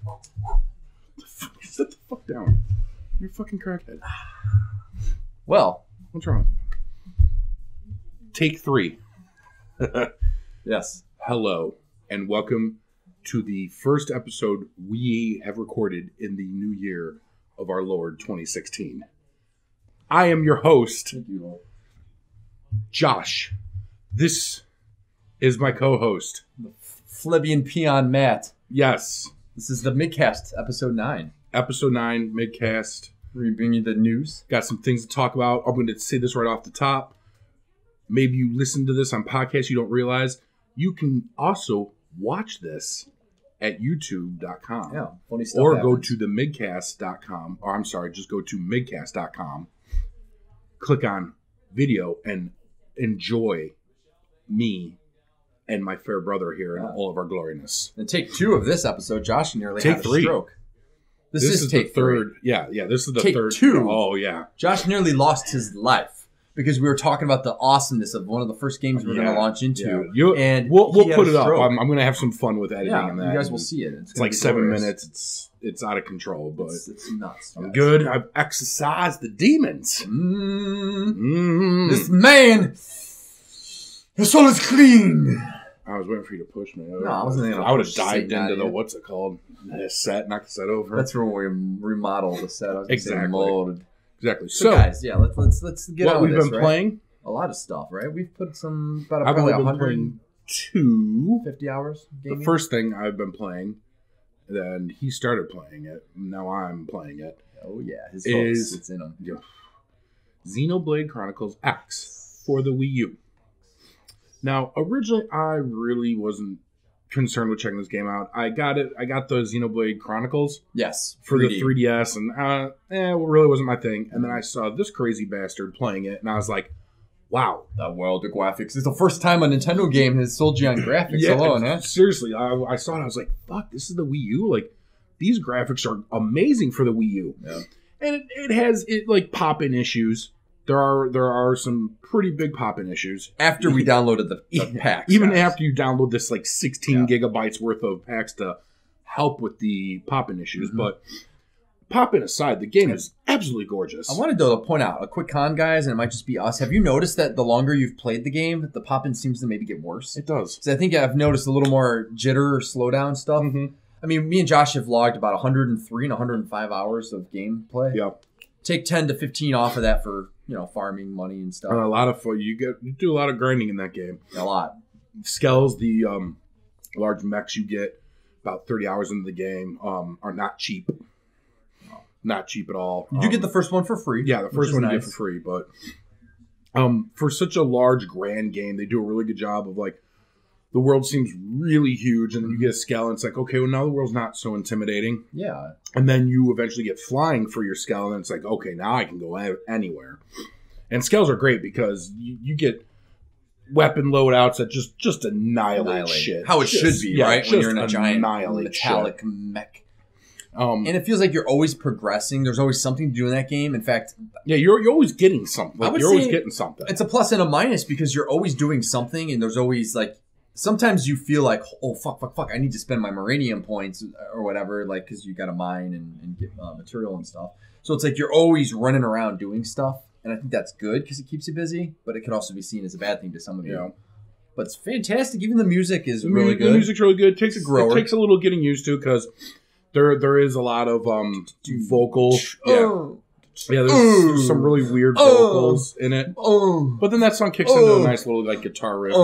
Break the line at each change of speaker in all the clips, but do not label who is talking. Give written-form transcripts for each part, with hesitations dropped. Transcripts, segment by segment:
Sit the fuck down. You're a fucking crackhead.
Well,
what's wrong with you? Take 3.
Yes.
Hello, and welcome to the first episode we have recorded in the new year of our Lord 2016. I am your host, Josh. This is my co-host,
The Flibian Peon Matt.
Yes.
This is the MIGCAST, episode 9.
Episode 9, MIGCAST.
We bring you the news.
Got some things to talk about. I'm going to say this right off the top. Maybe you listen to this on podcasts, you don't realize. You can also watch this at youtube.com.
Yeah, funny stuff
Or
happens.
go to the MIGCAST.com. Or I'm sorry, just go to MIGCAST.com. Click on video and enjoy me and my fair brother here in all of our gloriness.
And take 2 of this episode, Josh nearly
Take
had
3.
a stroke. This is
the
take
third.
3.
Yeah, this is the
Take
third.
2.
Oh, yeah.
Josh nearly lost his life because we were talking about the awesomeness of one of the first games we were going to launch into.
Yeah.
And
we'll
he had
put
a
it up.
stroke.
I'm going to have some fun with editing and that.
You guys will see it.
It's like 7 minutes. It's out of control, but
it's nuts.
I'm good. I've exorcised the demons.
This man, his soul is clean.
I was waiting for you to push me.
No, I wasn't gonna
I would have
push
dived
Satan
into
out
the
of you.
what's it called? The set, knock the set over.
That's where we remodel the set. I was gonna say
Exactly.
molded.
Exactly.
So, guys, yeah, let's get
what
on
we've
this,
been
right?
playing.
A lot of stuff, right? We've put some
I've
probably
only been playing 2.
hours. Gaming.
The first thing I've been playing, then he started playing it. Now I'm playing it.
Oh yeah, his
is-
it's in him.
Xenoblade Chronicles X for the Wii U. Now, originally, I really wasn't concerned with checking this game out. I got it. I got the Xenoblade Chronicles
Yes,
for the 3DS, and it really wasn't my thing. And then I saw this crazy bastard playing it, and I was like, wow.
The world of graphics. It's the first time a Nintendo game has sold you on graphics alone, huh?
Seriously, I saw it. I was like, fuck, this is the Wii U? Like, these graphics are amazing for the Wii U.
Yeah.
And it has pop-in issues. There are some pretty big pop-in issues.
After we downloaded the packs.
Even
guys.
after you download this 16 gigabytes worth of packs to help with the pop-in issues. But pop-in aside, the game is absolutely gorgeous.
I wanted to point out a quick con, guys, and it might just be us. Have you noticed that the longer you've played the game, the pop-in seems to maybe get worse?
It does.
So I think I've noticed a little more jitter or slowdown stuff. I mean, me and Josh have logged about 103 and 105 hours of gameplay.
Yeah.
Take 10 to 15 off of that for, farming money and stuff.
And a lot of fun. You do a lot of grinding in that game.
A lot.
Skells, the large mechs you get about 30 hours into the game, are not cheap. Not cheap at all.
You do get the first one for free.
Yeah, the first one you
nice.
get for free. But for such a large, grand game, they do a really good job of the world seems really huge, and then you get a Skell, and it's like, okay, well, now the world's not so intimidating.
Yeah.
And then you eventually get flying for your Skell, and it's like, okay, now I can go anywhere. And Skells are great because you get weapon loadouts that just annihilate shit.
How it should be, right? When you're in a giant metallic
shit.
mech. And it feels like you're always progressing. There's always something to do in that game. In fact,
yeah, you're always getting something. You're always getting something.
It's a plus and a minus because you're always doing something, and there's always sometimes you feel like, oh, fuck, I need to spend my Moranium points or whatever, because you got to mine and get material and stuff. So it's like you're always running around doing stuff, and I think that's good because it keeps you busy, but it could also be seen as a bad thing to some of you.
Yeah.
But it's fantastic. Even the music is really good.
The music's really good. It
grower.
takes a little getting used to because there is a lot of vocal. Yeah, there's some really weird vocals in it. But then that song kicks into a nice little guitar riff.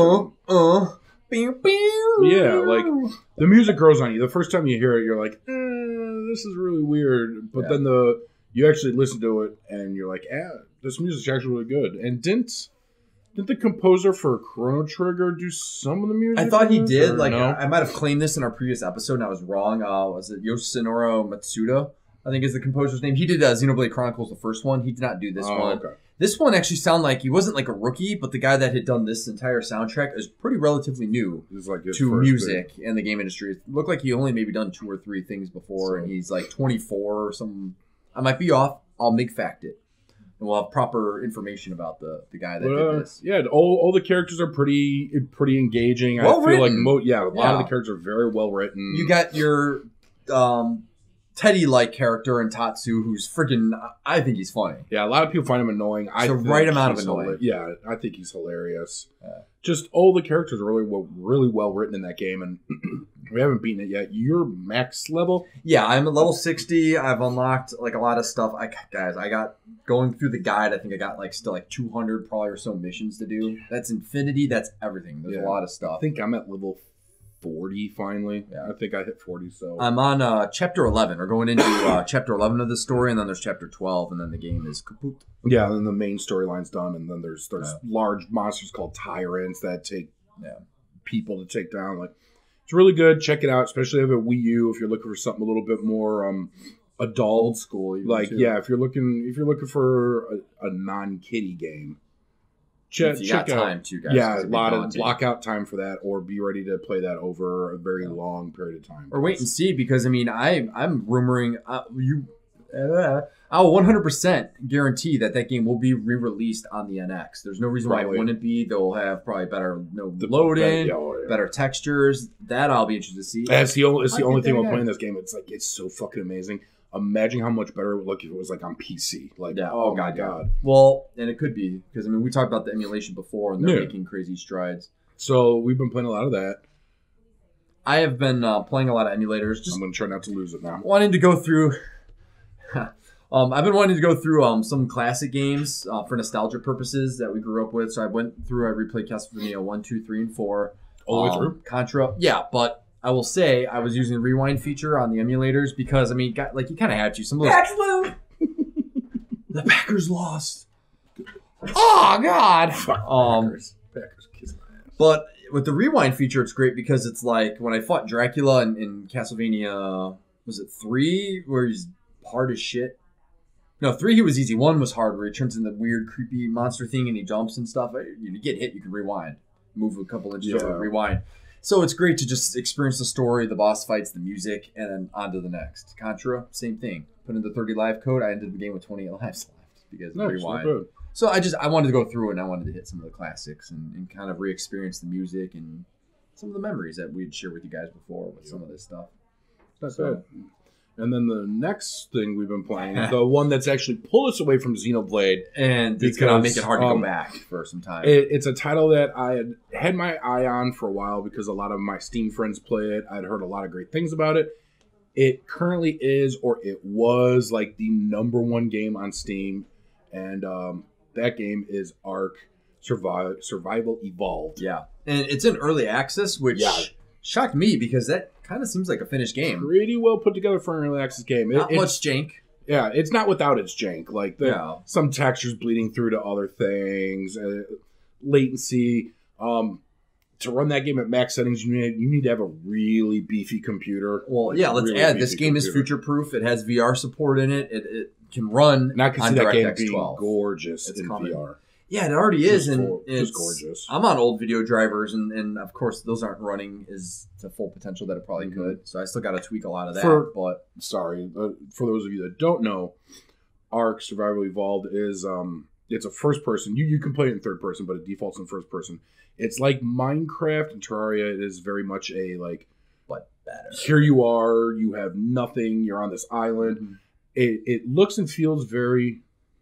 Yeah, the music grows on you. The first time you hear it, you're like, this is really weird. But then you actually listen to it, and you're like, this music's actually really good. And didn't the composer for Chrono Trigger do some of the music?
I thought he did.
No?
I might have claimed this in our previous episode, and I was wrong. Was it Yoshinoru Matsuda? I think is the composer's name. He did Xenoblade Chronicles, the first one. He did not do this one.
Okay.
This one actually sounded like he wasn't a rookie, but the guy that had done this entire soundtrack is pretty relatively new to music and the game industry. It looked like he only maybe done 2 or 3 things before, and he's 24 or something. I might be off. I'll MIG-fact it. And we'll have proper information about the guy that did this.
Yeah, all the characters are pretty engaging.
Well
I feel
written.
a lot of the characters are very well written.
You got your Teddy-like character in Tatsu who's freaking. I think he's funny.
Yeah, a lot of people find him annoying.
It's the right amount of annoying.
Yeah, I think he's hilarious. Just all the characters are really well written in that game, and we haven't beaten it yet. You're max level?
Yeah, I'm at level 60. I've unlocked like a lot of stuff. I got going through the guide. I think I got still 200 probably or so missions to do. That's infinity. That's everything. There's a lot of stuff.
I think I'm at level 40 finally. Yeah, I think I hit 40. So
I'm on chapter 11. We're going into chapter 11 of the story, and then there's chapter 12, and then the game is kaput.
Yeah, and then the main storyline's done, and then there's large monsters called tyrants that take people to take down. It's really good. Check it out, especially if you have a Wii U. If you're looking for something a little bit more adult,
old school,
if you're looking for a non-kiddie game.
Check out time too, guys.
Yeah, a lot of block out time for that, or be ready to play that over a very long period of time.
Or wait and see, because I'm rumoring I'll 100% guarantee that game will be re-released on the NX. There's no reason why it wouldn't be. They'll have probably better load-in, better textures. That I'll be interested to see.
It's the only thing while playing this game. It's so fucking amazing. Imagine how much better it would look if it was on PC. Oh my god.
Well, and it could be, because we talked about the emulation before, and they're making crazy strides.
So we've been playing a lot of that.
I have been playing a lot of emulators.
I'm going to try not to lose it now.
Wanting to go through. I've been wanting to go through some classic games for nostalgia purposes that we grew up with. So I replayed Castlevania 1, 2, 3, and 4.
All the way through?
Contra. Yeah, but I will say I was using the rewind feature on the emulators because, you kind of had to. Some of those... The Packers lost. Oh, God.
Packers kiss my ass.
But with the rewind feature, it's great because it's like when I fought Dracula in Castlevania, was it 3, where he's hard as shit? No, 3 he was easy. 1 was hard, where he turns into the weird, creepy monster thing and he jumps and stuff. You get hit, you can rewind. Move a couple inches over, rewind. So it's great to just experience the story, the boss fights, the music, and then on to the next. Contra, same thing. Put in the 30 life code. I ended the game with 28 lives left because of rewind. So I wanted to go through it, and I wanted to hit some of the classics and kind of re-experience the music and some of the memories that we'd shared with you guys before with some of this stuff.
That's it. And then the next thing we've been playing, the one that's actually pulled us away from Xenoblade.
And it's going to make it hard to go back for some time.
It's a title that I had my eye on for a while because a lot of my Steam friends play it. I'd heard a lot of great things about it. It currently is, or it was, the #1 game on Steam. And that game is Ark Survival Evolved.
Yeah. And it's in early access, which shocked me because that kind of seems like a finished game.
Pretty well put together for an early access game.
Not much jank.
Yeah, it's not without its jank. Some textures bleeding through to other things, latency. To run that game at max settings, you need to have a really beefy computer.
Well, yeah, let's add this game is future-proof. It has VR support in it. It can run
on DirectX 12. Gorgeous in VR.
Yeah, it already is, and
it's gorgeous.
I'm on old video drivers, and of course those aren't running to full potential that it probably could. So I still got to tweak a lot of that. For
those of you that don't know, Ark Survival Evolved is it's a first person. You can play it in third person, but it defaults in first person. It's like Minecraft and Terraria. It is very much
but better.
Here you are. You have nothing. You're on this island. Mm-hmm. It looks and feels very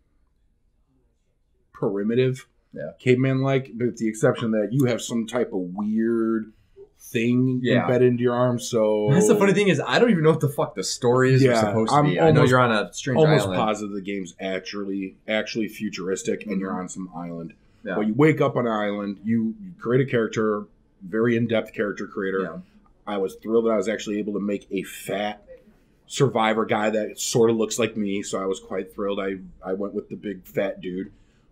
primitive, caveman-like, with the exception that you have some type of weird thing embedded into your arm. So
that's the funny thing is I don't even know what the fuck the story is supposed to be. I know you're on a strange island.
Almost positive the game's actually futuristic, and you're on some island. Yeah. Well, you wake up on an island. You create a character, very in-depth character creator. Yeah. I was thrilled that I was actually able to make a fat survivor guy that sort of looks like me. So I was quite thrilled. I went with the big fat dude.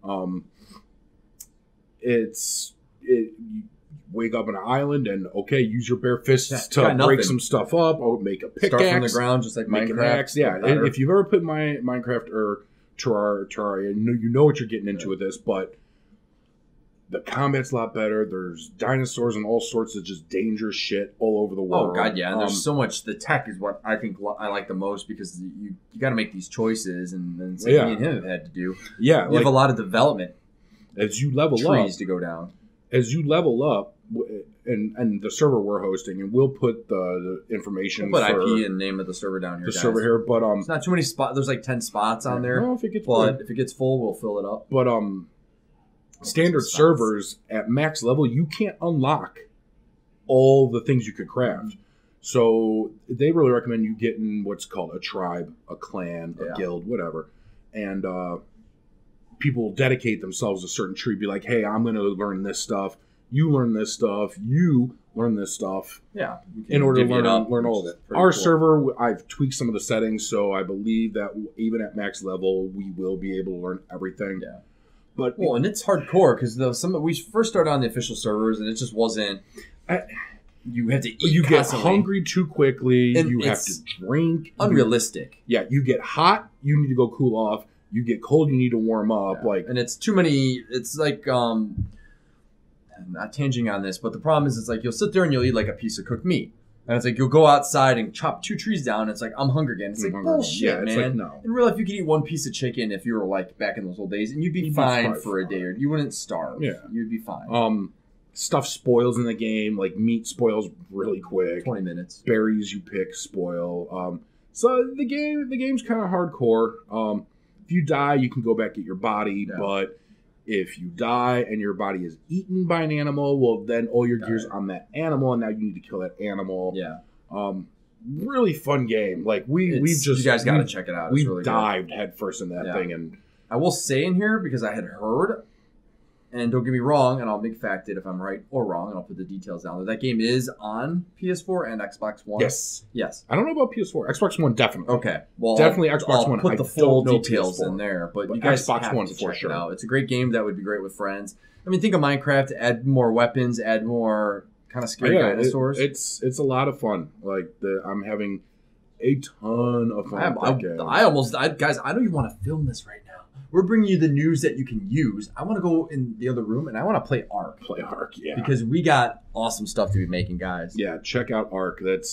You wake up on an island and use your bare fists to break some stuff up, or make a pickaxe.
Start from the ground, just like Minecraft.
Yeah, and if you've ever put Minecraft or Terraria, you know what you're getting into with this, but the combat's a lot better. There's dinosaurs and all sorts of just dangerous shit all over the world.
Oh god, yeah. And there's so much. The tech is what I think I like the most because you got to make these choices, and me and him have had to do.
Yeah,
you have a lot of development
as you level
trees to go down.
as you level up, and the server we're hosting, and we'll put the information.
We'll put IP and name of the server down here.
The server here, but
it's not too many spots. There's like 10 spots on there.
No, if it gets
if it gets full, we'll fill it up.
But standard servers at max level, you can't unlock all the things you could craft. So they really recommend you getting what's called a tribe, a clan, a guild, whatever, and people dedicate themselves to a certain tree. Be like, hey, I'm going to learn this stuff. You learn this stuff. You learn this stuff.
Yeah.
In order to learn all of it. Our server, I've tweaked some of the settings, so I believe that even at max level, we will be able to learn everything. Yeah. But
and it's hardcore because we first started on the official servers, and it just wasn't. You have to eat.
You
constantly.
Get hungry too quickly. And you have to drink.
Unrealistic.
You get hot. You need to go cool off. You get cold. You need to warm up.
And it's too many. It's like not tanging on this, but the problem is, it's like you'll sit there and you'll eat like a piece of cooked meat, and it's like you'll go outside and chop 2 trees down. And it's like I'm hungry again. It's like bullshit, man. Like, no. In real life, you could eat 1 piece of chicken if you were like back in those old days, and you'd be fine for a day, or you wouldn't starve. Yeah, you'd be fine.
Stuff spoils in the game. Like meat spoils really quick.
20 minutes.
Berries you pick spoil. So the game's kind of hardcore. If you die, you can go back get your body, but if you die and your body is eaten by an animal, well, then all your gear's on that animal, and now you need to kill that animal. Yeah. Really fun game. Like you guys got to check it out. We've really dived headfirst in that thing, and
I will say in here because I had heard. And don't get me wrong, and I'll make fact it if I'm right or wrong, and I'll put the details down there. That game is on PS4 and Xbox One.
Yes. I don't know about PS4. Xbox One, definitely.
Okay. Well,
definitely Xbox One.
I'll put the full details in there, but you guys
Xbox
have
One
to
for
check
sure.
it out. It's a great game that would be great with friends. I mean, think of Minecraft. Add more weapons. Add more kind of scary dinosaurs.
It's a lot of fun. Like I'm having a ton of fun.
Guys, I don't even want to film this right now. We're bringing you the news that you can use. I want to go in the other room, and I want to play Ark.
Yeah.
Because we got awesome stuff to be making, guys.
Yeah, check out Ark. That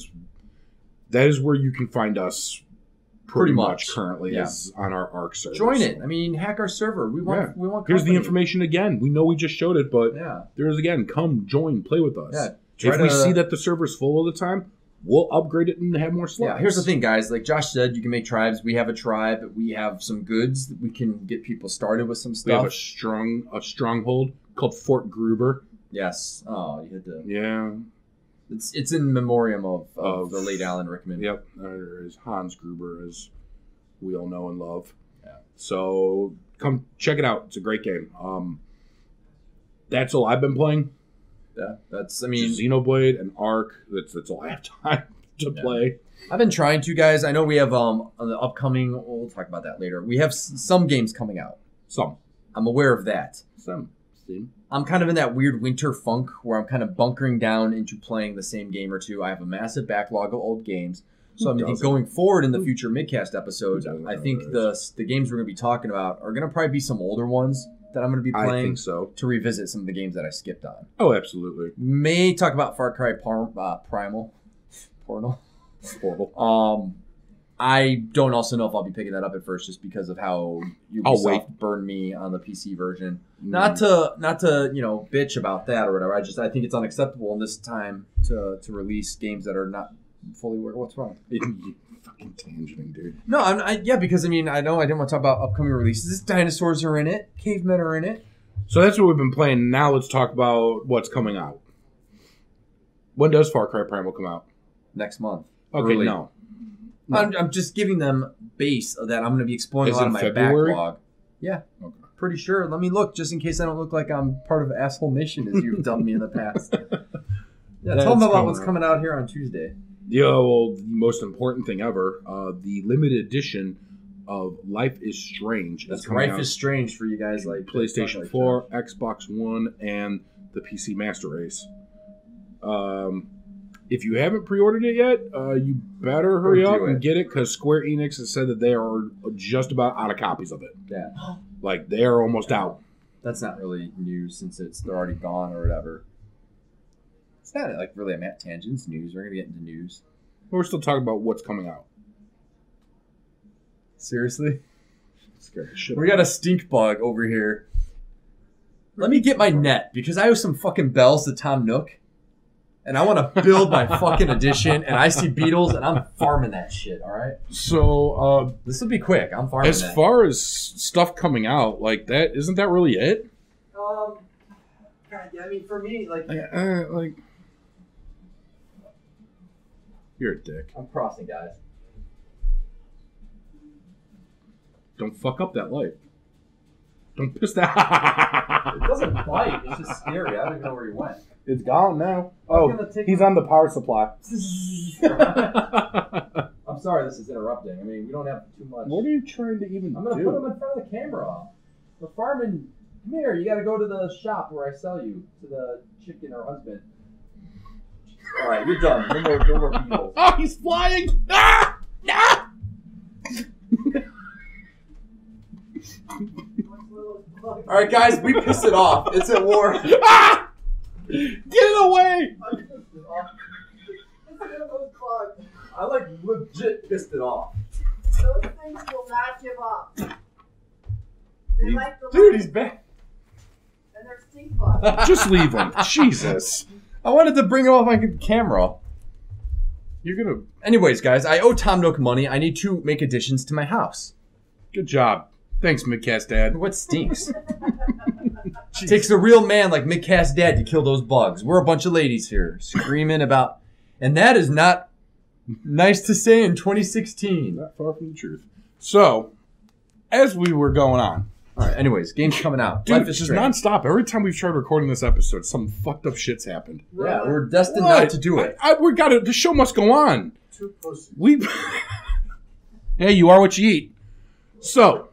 is where you can find us pretty much currently is on our Ark server.
Join it. I mean, hack our server. We want
Here's the information again. We know we just showed it, but there's again. Come, join, play with us. Yeah. If we see that the server's full all the time, we'll upgrade it and have more slots.
Yeah, here's the thing, guys. Like Josh said, you can make tribes. We have a tribe. We have some goods. We can get people started with some stuff.
We have a stronghold called Fort Gruber.
Yes. Oh, you had to.
Yeah.
It's in memoriam of the late Alan Rickman.
Yep. There is Hans Gruber, as we all know and love. Yeah. So come check it out. It's a great game. That's all I've been playing.
Yeah,
Xenoblade and Ark. That's all I have time to play.
I've been trying to, guys. I know we have on the upcoming. We'll talk about that later. We have some games coming out.
Some.
I'm aware of that.
Some.
I'm kind of in that weird winter funk where I'm kind of bunkering down into playing the same game or two. I have a massive backlog of old games. So I think going forward in the future MIGCAST episodes, I think the games we're going to be talking about are going to probably be some older ones that I'm going to be playing. I think so. To revisit some of the games that I skipped on.
Oh, absolutely.
May talk about Far Cry Primal. Portal. I don't also know if I'll be picking that up at first just because of how Ubisoft burned me on the PC version. Not to bitch about that or whatever. I think it's unacceptable in this time to release games that are not fully working. What's wrong?
Fucking tangenting, dude.
No, because I know I didn't want to talk about upcoming releases. Dinosaurs are in it. Cavemen are in it.
So that's what we've been playing. Now let's talk about what's coming out. When does Far Cry Primal come out?
Next month.
Okay, no.
I'm just giving them base that I'm going to be exploring a lot of my backlog. Yeah. Okay. Pretty sure. Let me look just in case I don't look like I'm part of Asshole Nation as you've done me in the past. Tell them about what's coming out here on Tuesday.
The most important thing ever, the limited edition of Life is Strange.
That's Life is Strange for you guys like
PlayStation 4, Xbox One, and the PC Master Race. If you haven't pre-ordered it yet, you better hurry up and get it because Square Enix has said that they are just about out of copies of it.
Yeah.
Like, they are almost out.
That's not really news since they're already gone or whatever. It's not like really a Matt Tangent's news. We're going to get into news.
We're still talking about what's coming out.
Seriously? We got a stink bug over here. Let me get my net, because I owe some fucking bells to Tom Nook. And I want to build my fucking edition, and I see beetles, and I'm farming that shit, all right?
So,
this will be quick. I'm farming
as far as stuff coming out, like that, isn't that really it?
God, yeah, I mean, for me, like...
You're a dick.
I'm crossing, guys.
Don't fuck up that light. Don't piss that...
It doesn't bite. It's just scary. I don't even know where he went.
It's gone now. Oh, he's on the power supply.
I'm sorry this is interrupting. I mean, we don't have too much.
What are you trying to even do?
I'm going to put him in front of the camera. We're farming. Come here. You got to go to the shop where I sell you to the chicken or husband. All right, you're done. No more beetles.
Oh, he's flying! Ah! Ah!
All right, guys, we pissed it off. It's at war.
Ah! Get it away!
I like legit pissed it off.
Those things will not give up. They like the
Dude, he's back.
And they're stinkbug.
Just leave him. Jesus.
I wanted to bring him off my camera.
You're gonna...
Anyways, guys, I owe Tom Nook money. I need to make additions to my house.
Good job. Thanks, MIGCAST Dad.
What stinks? It takes a real man like MIGCAST Dad to kill those bugs. We're a bunch of ladies here screaming about... And that is not nice to say in 2016.
Not far from the truth. So, as we were going on...
All right, anyways, game's coming out.
Dude, it's just nonstop. Every time we've tried recording this episode, some fucked up shit's happened.
Yeah, we're destined not to do it.
The show must go on. Hey, you are what you eat. So...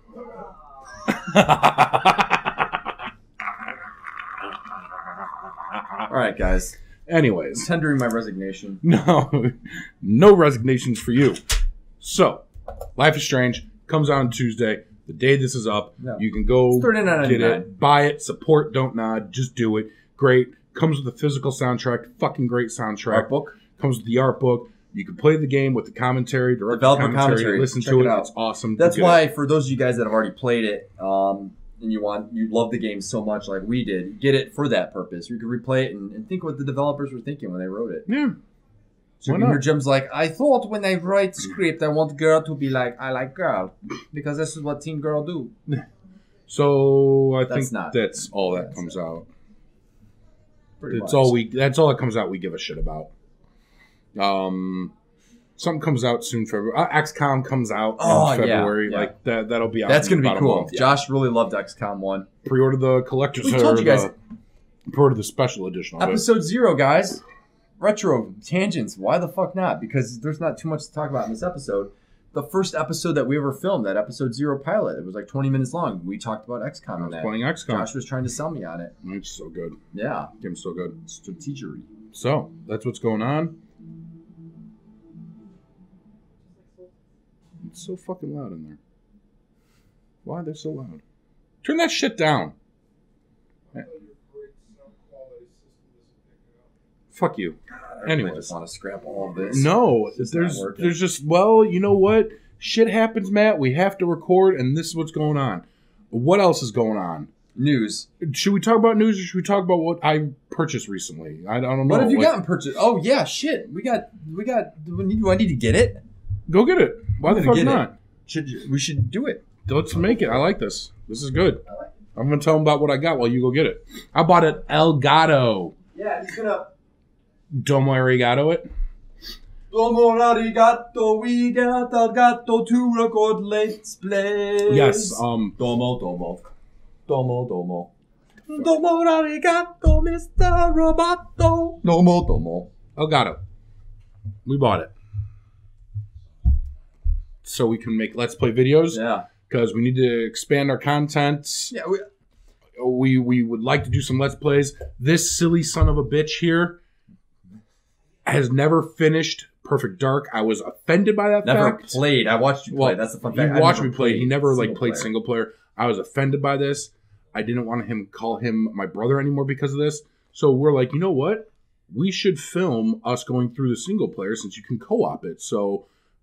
All right, guys.
Anyways.
Tendering my resignation.
No resignations for you. So, Life is Strange comes out on Tuesday. The day this is up, you can go get it, buy it, support, don't nod, just do it. Great. Comes with a physical soundtrack, fucking great soundtrack.
Art book.
Comes with the art book. You can play the game with the commentary,
developer commentary.
Listen to it. It's awesome.
That's why, for those of you guys that have already played it, and you love the game so much like we did, get it for that purpose. You can replay it and think what the developers were thinking when they wrote it.
Yeah.
So you can hear Jim's like, I thought when I write script, I want girl to be like, I like girl. Because this is what teen girl do.
So I think that's all that comes out. That's all that comes out we give a shit about. Something comes out soon. February. XCOM comes out in February.
Yeah.
Like that'll be out.
That's gonna be cool.
Yeah.
Josh really loved XCOM 1.
Pre-order the collector's.
We told you guys.
Pre-order the special edition.
Episode 0, guys. Retro tangents. Why the fuck not? Because there's not too much to talk about in this episode. The first episode that we ever filmed, that episode 0 pilot, it was like 20 minutes long. We talked about XCOM in that.
Playing XCOM.
Josh was trying to sell me on it.
It's so good.
Yeah.
Game's so good.
Strategery.
So, that's what's going on. It's so fucking loud in there. Why are they so loud? Turn that shit down. Fuck you.
Anyways, I just want to scrap all of this.
No, there's just, well, you know what? Shit happens, Matt. We have to record, and this is what's going on. What else is going on?
News.
Should we talk about news, or should we talk about what I purchased recently? I don't know.
What have you gotten purchased? Oh yeah, shit. We got. Do I need to get it?
Go get it. Why the fuck not?
We should do it.
Let's make it. I like this. This is good. I'm gonna tell them about what I got while you go get it. I bought an Elgato.
Yeah, he's gonna.
Domo arigato it.
Domo arigato, we got Elgato to record Let's Play.
Yes.
Domo. Domo arigato, Mr. Roboto. Domo.
Elgato. We bought it. So we can make Let's Play videos.
Yeah.
Because we need to expand our content.
Yeah.
We would like to do some Let's Plays. This silly son of a bitch here has never finished Perfect Dark. I was offended by that
Never
fact.
played. I watched you play. That's the fun fact.
He watched me play. He never played single player. I was offended by this. I didn't want him call him my brother anymore because of this. So we're like, you know what? We should film us going through the single player since you can co-op it. So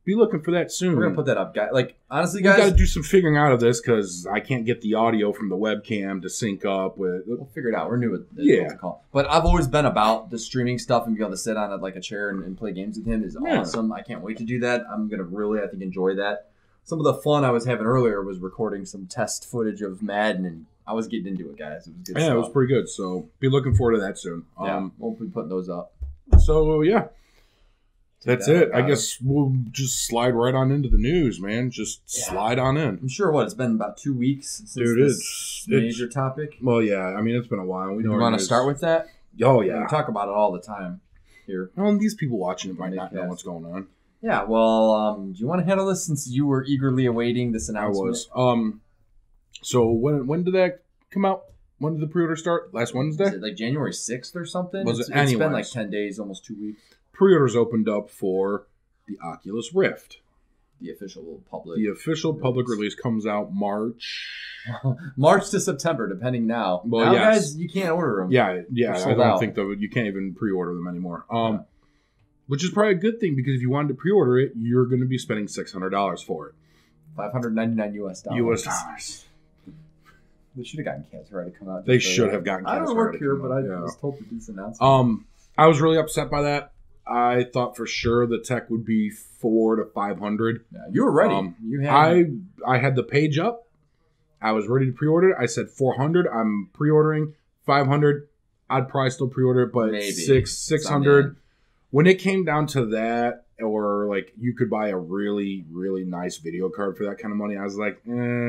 be looking for that soon.
We're gonna put that up, guys. Like honestly,
We
guys,
got to do some figuring out of this because I can't get the audio from the webcam to sync up with.
we'll figure it out. We're new at
Yeah.
But I've always been about the streaming stuff and be able to sit on like a chair and play games with him is awesome. I can't wait to do that. I'm gonna really, I think, enjoy that. Some of the fun I was having earlier was recording some test footage of Madden, and I was getting into it, guys. It was good stuff.
It was pretty good. So be looking forward to that soon.
We'll be putting those up.
So yeah. That's it. I guess we'll just slide right on into the news, man. Just slide on in.
I'm sure it's been about 2 weeks since this major topic.
Well, yeah. I mean, it's been a while. We
you want to start with that?
Oh, yeah.
We talk about it all the time here.
Well, and these people watching it might not know what's going on.
Yeah, well, do you want to handle this since you were eagerly awaiting this announcement?
I was. So when did that come out? When did the pre-order start? Last Wednesday?
Is it like January 6th or something?
It's
been like 10 days, almost 2 weeks.
Pre-orders opened up for the Oculus Rift.
The official
public release comes out March
to September, depending now.
Well,
now, guys, you can't order them.
Yeah. I don't think you can't even pre-order them anymore. Which is probably a good thing because if you wanted to pre-order it, you're going to be spending $600 for it.
$599 US
dollars.
They should have gotten Casper to come out.
They should have gotten Casper.
I don't work here, but I was told to do this announcement.
I was really upset by that. I thought for sure the tech would be $400 to $500.
Yeah, you were ready.
I had the page up. I was ready to pre-order it. I said $400. I'm pre-ordering $500. I'd probably still pre-order it, but
maybe
$600. When it came down to that, or like you could buy a really, really nice video card for that kind of money, I was like,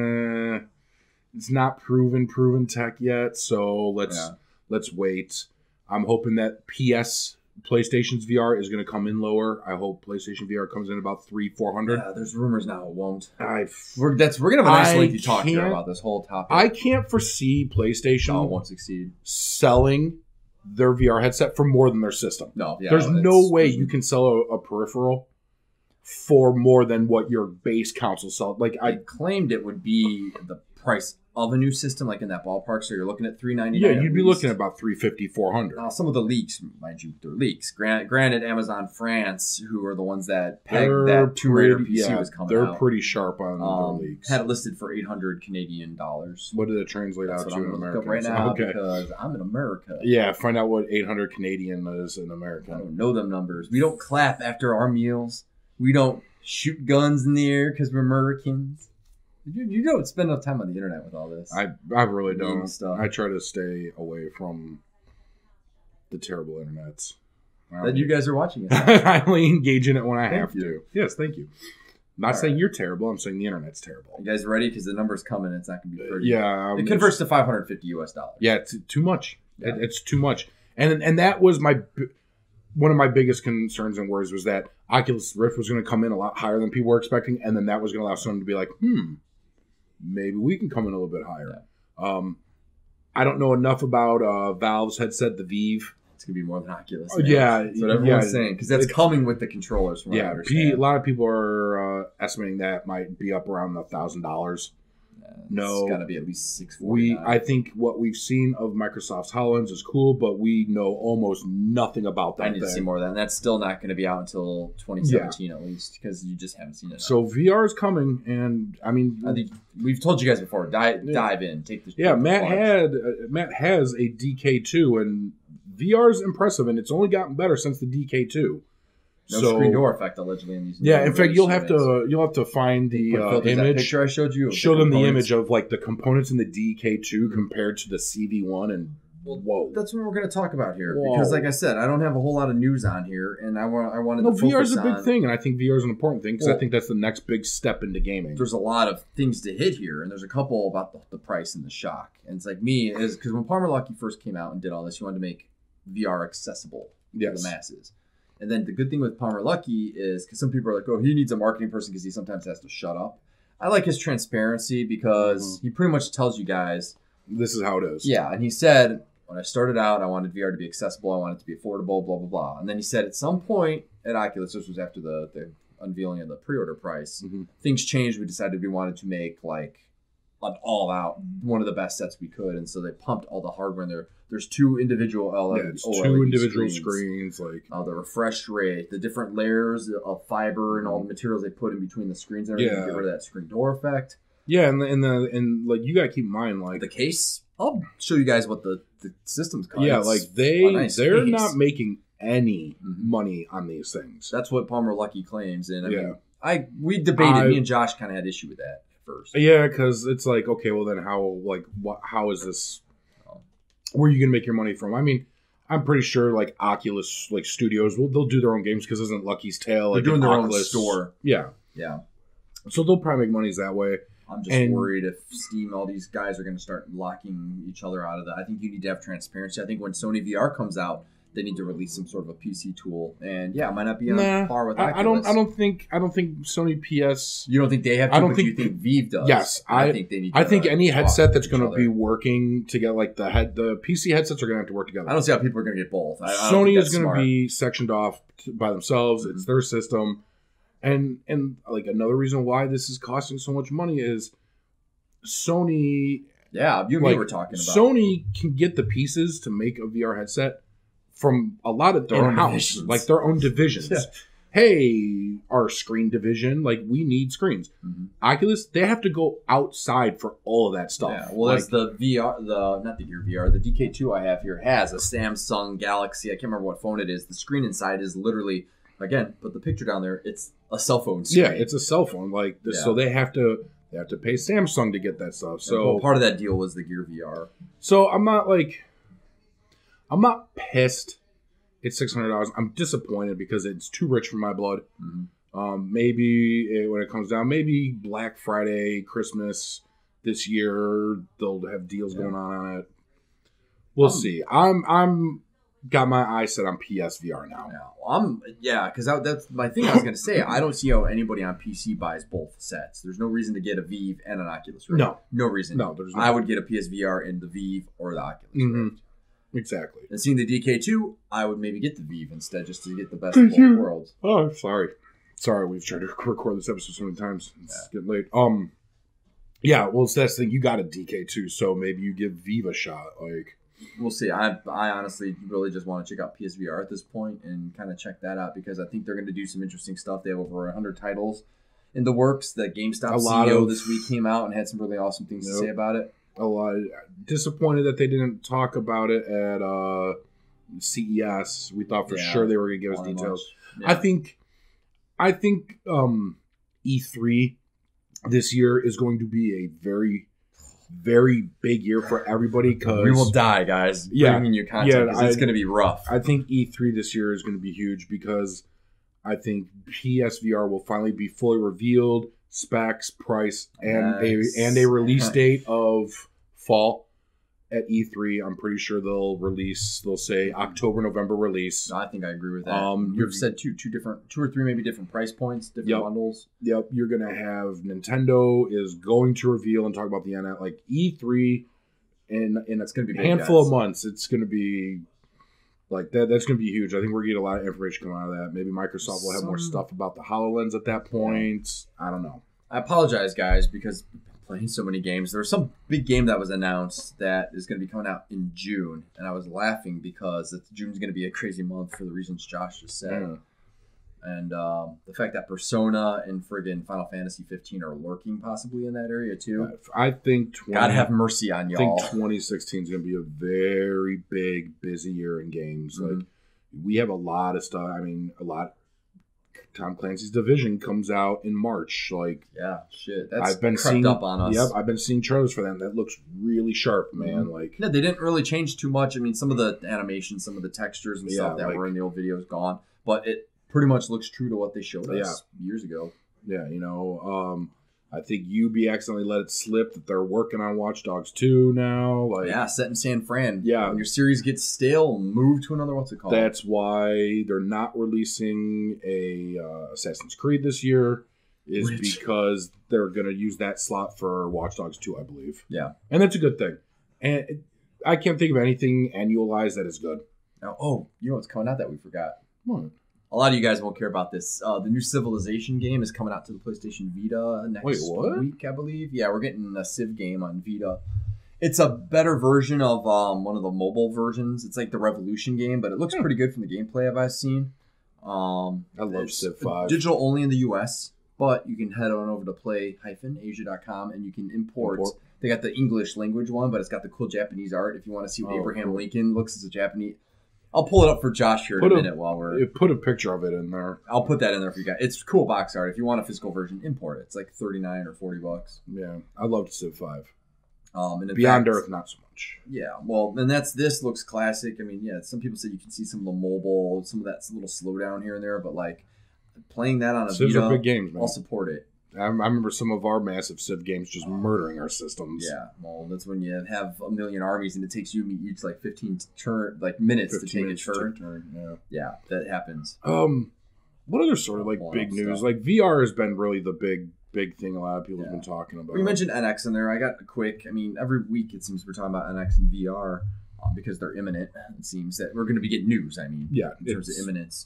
it's not proven tech yet. So let's wait. I'm hoping that PlayStation's VR is going to come in lower. I hope PlayStation VR comes in about $300-$400.
Yeah, there's rumors now it won't.
We're
going to have a nice lengthy talk here about this whole topic.
I can't foresee PlayStation
won't succeed
selling their VR headset for more than their system. There's no way you can sell a peripheral for more than what your base console sells. Like
I claimed it would be the price of a new system, like in that ballpark. So you're looking at $399.
Yeah, you'd be looking at about $350, $400.
Now, some of the leaks, mind you, they're leaks. Granted, Amazon France, who are the ones that pegged that Tomb Raider PC was coming out.
They're pretty sharp on their leaks.
Had it listed for $800 Canadian dollars.
What did it translate out to in America?
Right now, because I'm in America.
Yeah, find out what 800 Canadian is in America.
I don't know them numbers. We don't clap after our meals. We don't shoot guns in the air because we're Americans. You don't spend enough time on the internet with all this.
I really don't. I try to stay away from the terrible internets.
That you guys are watching it.
I only engage in it when I have to. Yes, thank you. I'm not saying you're terrible. I'm saying the internet's terrible.
You guys ready? Because the number's coming. It's not going to be pretty.
Yeah.
It converts to $550 US.
Yeah, it's too much. Yeah. It's too much. And that was one of my biggest concerns and worries was that Oculus Rift was going to come in a lot higher than people were expecting, and then that was going to allow someone to be like, maybe we can come in a little bit higher. Yeah. I don't know enough about Valve's headset, the Vive.
It's going to be more than Oculus.
Yeah.
That's what everyone's saying, because that's coming with the controllers. From what I understand.
A lot of people are estimating that might be up around $1,000. No,
it's got to be at least $649.
I think what we've seen of Microsoft's HoloLens is cool, but we know almost nothing about that.
I need to see more of that, and that's still not going to be out until 2017 at least, because you just haven't seen it.
So VR is coming, and I think
we've told you guys before. Dive in, take this.
Yeah, Matt has a DK2, and VR is impressive, and it's only gotten better since the DK2.
No screen door effect allegedly in these.
Yeah, in fact, you'll have to find the image.
Picture I showed you.
Show them the image of like the components in the DK2 compared to the CV1, and whoa.
That's what we're going to talk about here because, like I said, I don't have a whole lot of news on here, and I wanted to focus
VR is a big thing, and I think VR is an important thing because I think that's the next big step into gaming.
There's a lot of things to hit here, and there's a couple about the price and the shock. And it's like because when Palmer Luckey first came out and did all this, he wanted to make VR accessible to the masses. And then the good thing with Palmer Luckey is because some people are like, oh, he needs a marketing person because he sometimes has to shut up. I like his transparency because he pretty much tells you guys,
this is how it is.
Yeah, and he said, when I started out, I wanted VR to be accessible. I wanted it to be affordable, blah, blah, blah. And then he said at some point at Oculus, this was after the unveiling of the pre-order price, things changed. We decided we wanted to make like an all-out, one of the best sets we could. And so they pumped all the hardware in there. There's 2 individual
it's 2 individual screens. Like
the refresh rate, the different layers of fiber and all the materials they put in between the screens and everything to get rid of that screen door effect.
Yeah, and like you gotta keep in mind, like
the case. I'll show you guys what the system's cost.
Yeah, like they're not making any money on these things.
That's what Palmer Luckey claims, and we debated. Me and Josh kind of had issue with that at first.
Yeah, because it's like, okay, well then how is this? Where are you gonna make your money from? I mean, I'm pretty sure like Oculus like studios they'll do their own games because isn't Lucky's Tale like
they're doing their
Oculus
own store?
Yeah. So they'll probably make monies that way.
I'm just worried if Steam, all these guys are going to start locking each other out of that. I think you need to have transparency. I think when Sony VR comes out, they need to release some sort of a PC tool. And it might not be on par with Oculus.
I don't think Sony PS.
You don't think they have to, but you think Vive does.
Yes,
I think they need to.
I think any headset that's going to be working together, like the PC headsets are going to have to work together.
I don't see how people are going to get both.
Sony is going to be sectioned off by themselves. It's their system. And like another reason why this is costing so much money is Sony.
Yeah, you and me were talking about.
Sony can get the pieces to make a VR headset from a lot of their in-house, like their own divisions. Yeah. Hey, our screen division, like we need screens. Oculus, they have to go outside for all of that stuff.
Yeah, well, that's the VR, not the Gear VR, the DK2 I have here has a Samsung Galaxy. I can't remember what phone it is. The screen inside is literally, again, put the picture down there. It's a cell phone screen.
Yeah, it's a cell phone. Like this, so they have to pay Samsung to get that stuff. So
part of that deal was the Gear VR.
So I'm not pissed. It's $600. I'm disappointed because it's too rich for my blood. Maybe when it comes down, maybe Black Friday, Christmas this year, they'll have deals going on it. We'll see. I'm got my eye set on PSVR now.
Because that's my thing. I was going to say I don't see how anybody on PC buys both sets. There's no reason to get a Vive and an Oculus Rift. No reason.
No, there's no.
I would get a PSVR in the Vive or the Oculus Rift.
Exactly.
And seeing the DK2, I would maybe get the Vive instead, just to get the best of both worlds.
Oh, sorry, we've tried to record this episode so many times. It's getting late. Yeah, well, it's that thing. You got a DK2, so maybe you give Vive a shot. Like,
we'll see. I honestly really just want to check out PSVR at this point and kind of check that out because I think they're going to do some interesting stuff. They have over 100 titles in the works. The GameStop CEO this week came out and had some really awesome things to say about it.
A lot. Disappointed that they didn't talk about it at CES. We thought for sure they were going to give us details. Yeah. I think E3 this year is going to be a very, very big year for everybody because
we will die, guys. Bringing you content because it's going to be rough.
I think E3 this year is going to be huge because I think PSVR will finally be fully revealed. Specs, price, and a release date of fall at E3. I'm pretty sure they'll say October, November release.
No, I think I agree with that. You've said two or three maybe different price points, different bundles.
Yep. You're gonna have Nintendo is going to reveal and talk about the end at like E3 in
it's gonna be
a handful of months. It's gonna be like that. That's gonna be huge. I think we're gonna get a lot of information coming out of that. Maybe Microsoft will have more stuff about the HoloLens at that point. I don't know.
I apologize, guys, because playing so many games. There was some big game that was announced that is going to be coming out in June, and I was laughing because June's going to be a crazy month for the reasons Josh just said. Yeah. And the fact that Persona and friggin' Final Fantasy 15 are lurking possibly in that area too.
I think
God have mercy on y'all.
I think 2016 is going to be a very big, busy year in games. Like we have a lot of stuff. I mean, Tom Clancy's Division comes out in March. Like,
that's crept up on us.
Yep, I've been seeing trailers for them. That looks really sharp, man. Like,
they didn't really change too much. I mean, some of the animation, some of the textures and stuff that were in the old videos gone, but it pretty much looks true to what they showed us years ago.
Yeah, I think UB accidentally let it slip that they're working on Watch Dogs 2 now. Like,
set in San Fran.
Yeah.
When your series gets stale, move to another, what's it called?
That's why they're not releasing a Assassin's Creed this year, because they're going to use that slot for Watch Dogs 2, I believe.
Yeah.
And that's a good thing. And I can't think of anything annualized that is good.
You know what's coming out that we forgot?
What?
A lot of you guys won't care about this. The new Civilization game is coming out to the PlayStation Vita next week, I believe. Yeah, we're getting a Civ game on Vita. It's a better version of one of the mobile versions. It's like the Revolution game, but it looks pretty good from the gameplay I've seen.
I love Civ 5.
Digital only in the US, but you can head on over to play-asia.com and you can import. They got the English language one, but it's got the cool Japanese art. If you want to see what Abraham Lincoln looks as a Japanese, I'll pull it up for Josh here in a minute while we're.
Put a picture of it in there.
I'll put that in there for you guys. It's cool box art. If you want a physical version, import it. It's like $39 or $40.
Yeah, I loved Civ 5.
And
Beyond Earth, not so much.
Yeah, well, and this looks classic. I mean, yeah, some people say you can see some of the mobile, some of that little slowdown here and there, but like playing that on a
Civs
Vita,
are big games, man.
I'll support it.
I remember some of our massive Civ games just murdering our systems.
Yeah, well, that's when you have a million armies and it takes you each like 15 minutes to take a turn. Yeah, that happens.
What other sort of like big news? Stuff. Like VR has been really the big thing a lot of people have been talking about.
We mentioned NX in there. I got a quick. I mean, every week it seems we're talking about NX and VR because they're imminent. It seems that we're going to be getting news. I mean, in terms of imminence.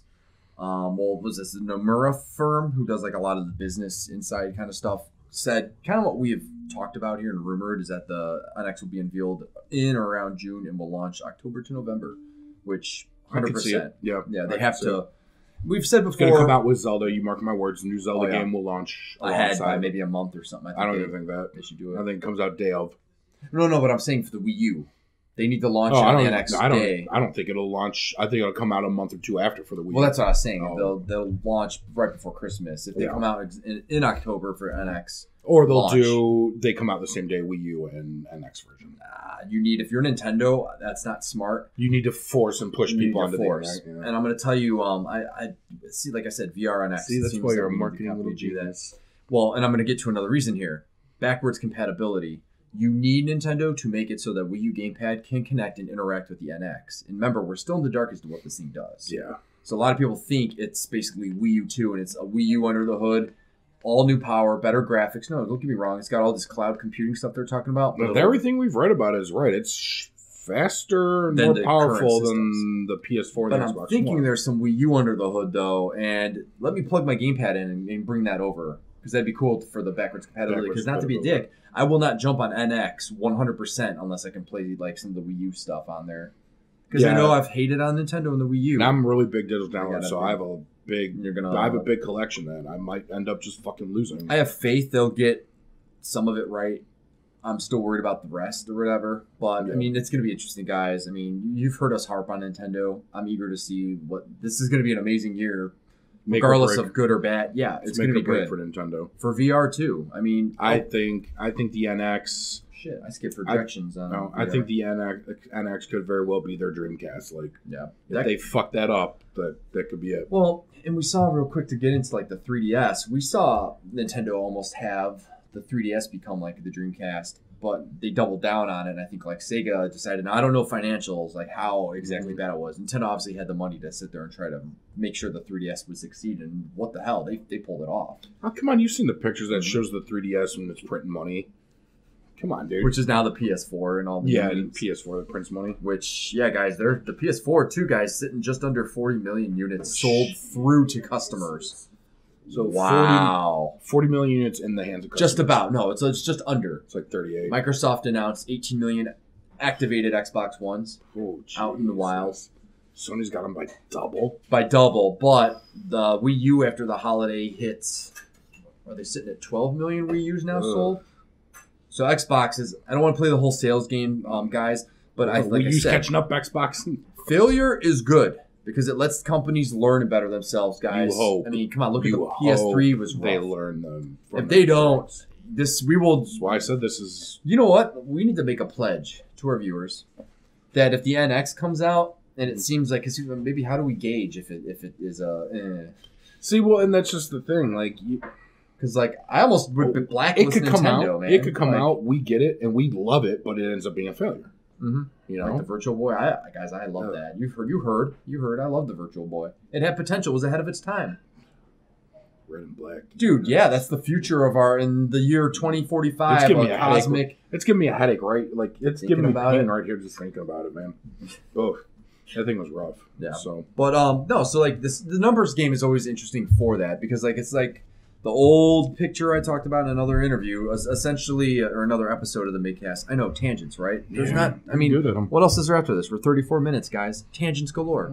Well, was this the Nomura firm who does like a lot of the business inside kind of stuff? Said kind of what we have talked about here and rumored is that the NX will be unveiled in or around June and will launch October to November, which 100%.
Yeah,
they have to. We've said before.
It's going to come out with Zelda. You mark my words. The new Zelda game will launch
ahead by maybe a month or something.
I don't even think that.
They should do it.
I think it comes out day of.
No, but I'm saying for the Wii U. They need to launch on the NX day.
I don't think it'll launch. I think it'll come out a month or two after for the Wii U.
Well, that's what I was saying. They'll launch right before Christmas. If they come out in October for NX.
Or they come out the same day Wii U and NX version.
If you're Nintendo, that's not smart.
You need to force and push people onto the internet.
Yeah. And I'm going to tell you, I see, like I said, VR NX.
See, that's why you're a marketing little genius.
Well, and I'm going to get to another reason here. Backwards compatibility. You need Nintendo to make it so that Wii U gamepad can connect and interact with the NX. And remember, we're still in the dark as to what this thing does.
Yeah.
So a lot of people think it's basically Wii U 2, and it's a Wii U under the hood. All new power, better graphics. No, don't get me wrong. It's got all this cloud computing stuff they're talking about.
But everything we've read about is right. It's faster and more powerful than the PS4 and the Xbox One.
I'm thinking there's some Wii U under the hood, though. And let me plug my gamepad in and bring that over. Because that'd be cool for the backwards compatibility. Because not to be a dick, I will not jump on NX 100% unless I can play like some of the Wii U stuff on there. Because I know I've hated on Nintendo and the Wii U.
And I'm really big digital download, so I have a big collection that I might end up just fucking losing.
I have faith they'll get some of it right. I'm still worried about the rest or whatever. But, I mean, it's going to be interesting, guys. I mean, you've heard us harp on Nintendo. I'm eager to see what... This is going to be an amazing year. Regardless of good or bad. Yeah, it's going to be good.
For Nintendo.
For VR, too. I mean...
I think the NX...
Shit, I skipped projections on VR.
I think the NX could very well be their Dreamcast. Like, if they fuck that up, that could be it.
Well, and we saw real quick to get into like the 3DS, we saw Nintendo almost have the 3DS become like the Dreamcast, but they doubled down on it. And I think like Sega decided, now I don't know financials, like how exactly bad it was. Nintendo obviously had the money to sit there and try to make sure the 3DS would succeed, and what the hell, they pulled it off.
Oh, come on, you've seen the pictures that shows the 3DS when it's printing money. Come on, dude.
Which is now the PS4 and all the
PS4 that prints money.
Which, guys, the PS4 too, guys, sitting just under 40 million units sold through to customers.
So wow, 40 million units in the hands of customers.
Just about. No, it's just under.
It's like 38.
Microsoft announced 18 million activated Xbox Ones out in the wild.
Sony's got them by double.
But the Wii U after the holiday hits, are they sitting at 12 million Wii U's now sold? So Xbox is, I don't want to play the whole sales game, guys, but like I said,
catching up Xbox.
Failure is good because it lets companies learn and better themselves, guys.
You hope.
I mean, come on, look at the PS3 was rough.
They learn them.
If they don't, we will.
That's why I said this is.
You know what? We need to make a pledge to our viewers that if the NX comes out and it seems like, because maybe how do we gauge if it is
See, well, and that's just the thing, like you.
Because, like, I almost would blacklist Nintendo, man.
It could come out, we get it, and we love it, but it ends up being a failure.
Mm-hmm.
You know?
Like the Virtual Boy. Guys, I love that. You heard. I love the Virtual Boy. It had potential. It was ahead of its time.
Red and black.
Dude, yeah, that's the future of in the year 2045.
It's giving me a cosmic. It's giving me a headache, right? Like, it's giving me pain right here just thinking about it, man. Oh, that thing was rough.
Yeah.
So.
But, no, so, like, the numbers game is always interesting for that because, like, it's like, The old picture I talked about in another interview, essentially, or another episode of the MIGCAST. I know, tangents, right? There's not, I mean,
good at 'em.
what else is there after this? We're 34 minutes, guys. Tangents galore.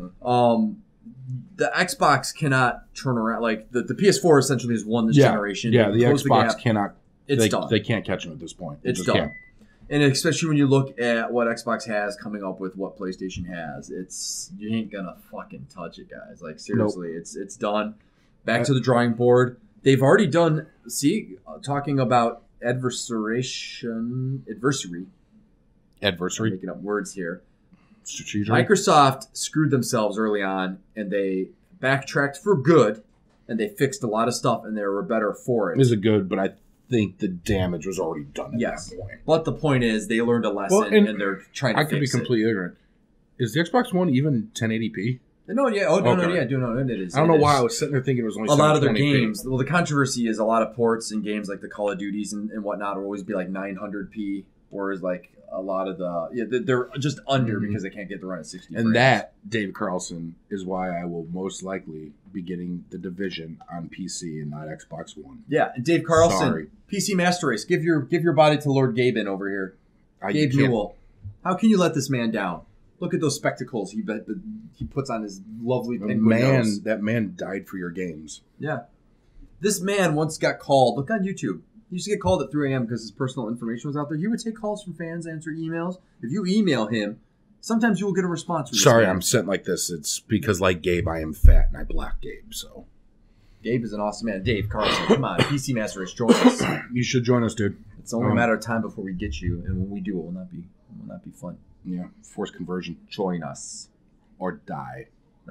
The Xbox cannot turn around. Like, the PS4 essentially has won this generation.
Yeah, the
Close
Xbox cannot.
It's done.
They can't catch them at this point.
It's done. Can't. And especially when you look at what Xbox has coming up with what PlayStation has, you ain't gonna fucking touch it, guys. Like, seriously, it's done. Back to the drawing board. They've already done, talking about adversary. I'm making up words here.
Strategic.
Microsoft screwed themselves early on, and they backtracked for good, and they fixed a lot of stuff, and they were better for it.
Is it good? But I think the damage was already done at that point.
But the point is, they learned a lesson, and they're trying to fix it.
I could be completely ignorant. Is the Xbox One even 1080p?
No, yeah. Oh, no, yeah. It is.
I don't know why I was sitting there thinking it was only
a lot of their games. Well, the controversy is a lot of ports and games like the Call of Duties and whatnot will always be like 900p, whereas like a lot of they're just under because they can't get the run at 60 frames.
And that, Dave Carlson, is why I will most likely be getting The Division on PC and not Xbox One.
Yeah, and Dave Carlson, PC Master Race, give your body to Lord Gaben over here. Gabe Newell. How can you let this man down? Look at those spectacles he puts on his lovely penguin nose.
That man died for your games.
Yeah. This man once got called. Look on YouTube. He used to get called at 3 a.m. because his personal information was out there. He would take calls from fans, answer emails. If you email him, sometimes you will get a response from
Sorry, I'm sitting like this. It's because, like Gabe, I am fat and I block Gabe. So
Gabe is an awesome man. Dave Carlson, come on. PC Master Race, join us.
You should join us, dude.
It's only a matter of time before we get you. And when we do, it will not be fun.
Yeah, forced conversion.
Join us.
Or die.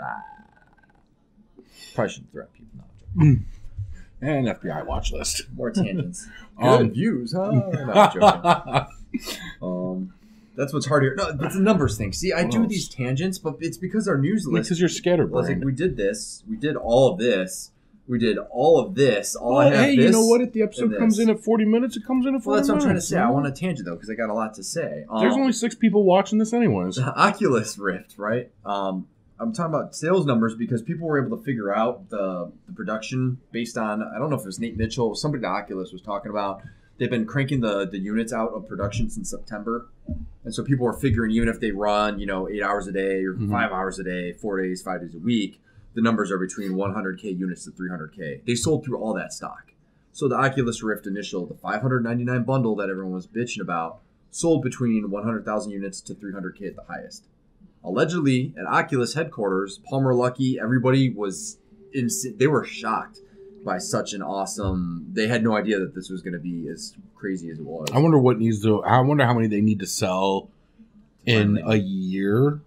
Probably shouldn't threaten people. No,
and FBI watch list.
More tangents. Good views, huh? No, I'm joking. That's what's hard here. No, it's a numbers thing. See, I do these tangents, but it's because our news list.
Because you're scatterbrained.
Like, we did this. We did all of this. We did all of this. I have
hey, you know what? If the episode comes in at 40 minutes, it comes in at 40 minutes.
Well, that's what I'm trying to say. I want a tangent, though, because I got a lot to say.
There's only 6 people watching this anyways.
Oculus Rift, right? I'm talking about sales numbers because people were able to figure out the production based on, I don't know if it was Nate Mitchell, somebody at Oculus was talking about, they've been cranking the units out of production since September. And so people are figuring even if they run, 8 hours a day or 5 hours a day, 4 days, 5 days a week, the numbers are between 100K units to 300K. They sold through all that stock. So the Oculus Rift initial, the $599 bundle that everyone was bitching about, sold between 100,000 units to 300K at the highest. Allegedly, at Oculus headquarters, Palmer Luckey, everybody was they were shocked by such an awesome. They had no idea that this was going to be as crazy as it was.
I wonder I wonder how many they need to sell in a year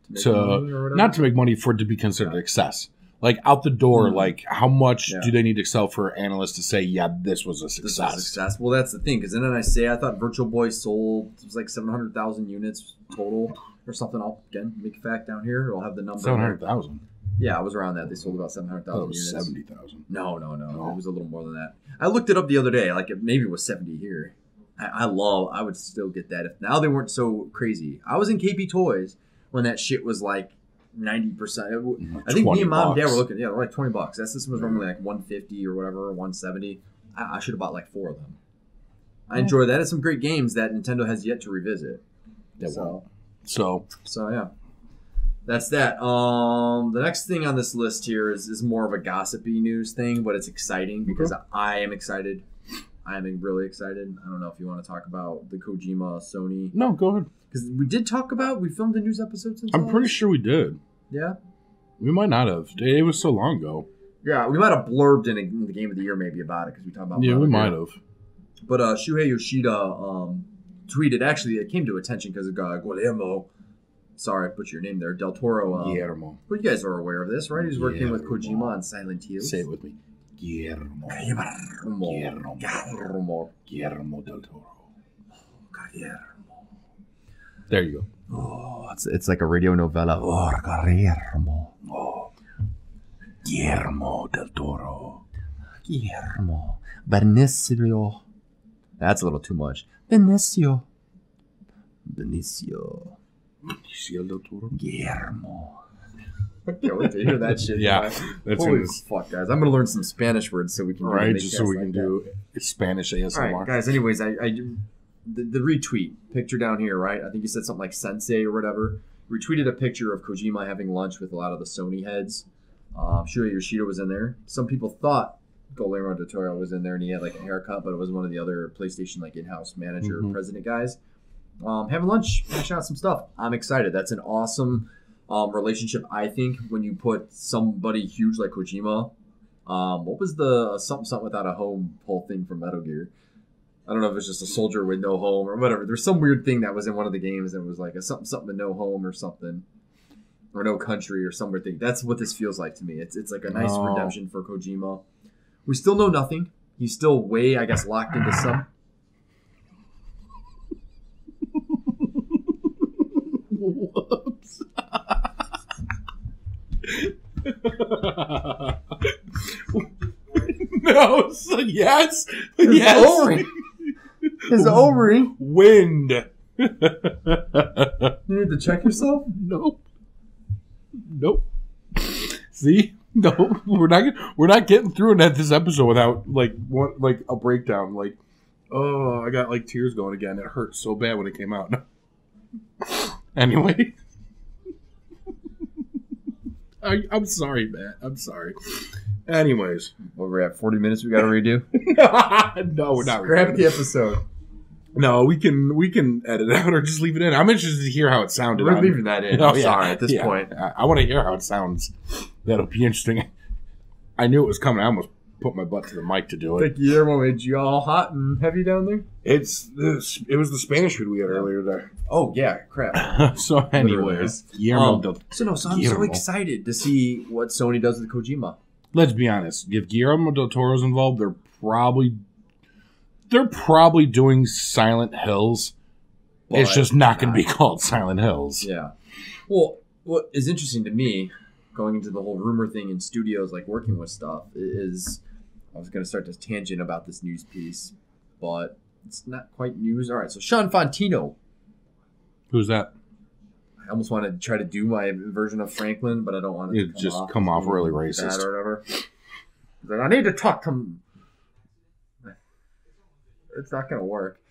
not to make money, for it to be considered success. Like out the door, like how much do they need to sell for analysts to say, yeah, this was a success?
Well, that's the thing, because then I thought Virtual Boy sold, it was like 700,000 units total or something. I'll again make a fact down here. I'll have the number.
700,000.
Yeah, I was around that. They sold about 700,000 units.
70,000.
No. It was a little more than that. I looked it up the other day. Like maybe it was 70 here. I would still get that if now they weren't so crazy. I was in KP Toys when that shit was like 90%. I think me and Mom and Dad were looking. Yeah, they're like $20. That system was normally like $150 or whatever, $170. I should have bought like 4 of them. I enjoy that. It's some great games that Nintendo has yet to revisit. So yeah, that's that. The next thing on this list here is more of a gossipy news thing, but it's exciting because I am excited. I am really excited. I don't know if you want to talk about the Kojima Sony.
No, go ahead.
Because we did talk about, we filmed a news episode since
I'm pretty sure we did.
Yeah?
We might not have. It was so long ago.
Yeah, we might have blurbed in the Game of the Year maybe about it because we talked about
we might have.
But Shuhei Yoshida tweeted, actually, it came to attention because of Guillermo. Sorry, I butchered your name there. Del Toro.
Guillermo.
Well, you guys are aware of this, right? He's working with Kojima on Silent Hill.
Say it with me. Guillermo del Toro.
Guillermo.
There you go.
Oh, it's like a radio novella. Oh, Guillermo.
Oh. Guillermo del Toro.
Guillermo. Benicio. That's a little too much. Benicio del Toro.
Guillermo.
I can't wait to hear that shit.
Yeah,
that's holy fuck, guys! I'm gonna learn some Spanish words so we can
just so we can do Spanish ASMR.
All right, guys. Anyways, the retweet picture down here, right? I think you said something like Sensei or whatever. Retweeted a picture of Kojima having lunch with a lot of the Sony heads. Shuya Yoshida was in there. Some people thought Guillermo del Toro was in there and he had like a haircut, but it was one of the other PlayStation like in-house manager president guys. Having lunch, hashing out some stuff. I'm excited. That's an awesome relationship, I think, when you put somebody huge like Kojima. What was the something without a home whole thing from Metal Gear? I don't know if it's just a soldier with no home or whatever. There's some weird thing that was in one of the games that was like a something with no home or something. Or no country or some weird thing. That's what this feels like to me. It's like a nice redemption for Kojima. We still know nothing. He's still way, I guess, locked into some...
Whoops. No, so yes. Yes.
Ovary. His ovary.
Wind.
You need to check yourself?
Nope. See? No, we're not getting through this episode without like a breakdown. Like, oh, I got like tears going again. It hurt so bad when it came out. Anyway, I'm sorry, Matt. I'm sorry. Anyways,
what we're at 40 minutes. We got to redo.
No, we're not.
Scrap the episode.
No, we can edit it out or just leave it in. I'm interested to hear how it sounded.
We're leaving that in. I'm sorry at this point.
I want to hear how it sounds. That'll be interesting. I knew it was coming. I almost put my butt to the mic to do it.
Guillermo made you all hot and heavy down there?
It was the Spanish food we had earlier there.
Oh, yeah. Crap.
So anyways. I'm
so excited to see what Sony does with Kojima.
Let's be honest. If Guillermo del Toro's involved, they're probably doing Silent Hills. But it's just not going to be called Silent Hills.
Yeah. Well, what is interesting to me, going into the whole rumor thing in studios, like working with stuff, is I was going to start this tangent about this news piece, but it's not quite news. All right, so Sean Fantino.
Who's that?
I almost want to try to do my version of Franklin, but I don't want it
to come off really racist
or whatever. Like, I need to talk to him. It's not going to work.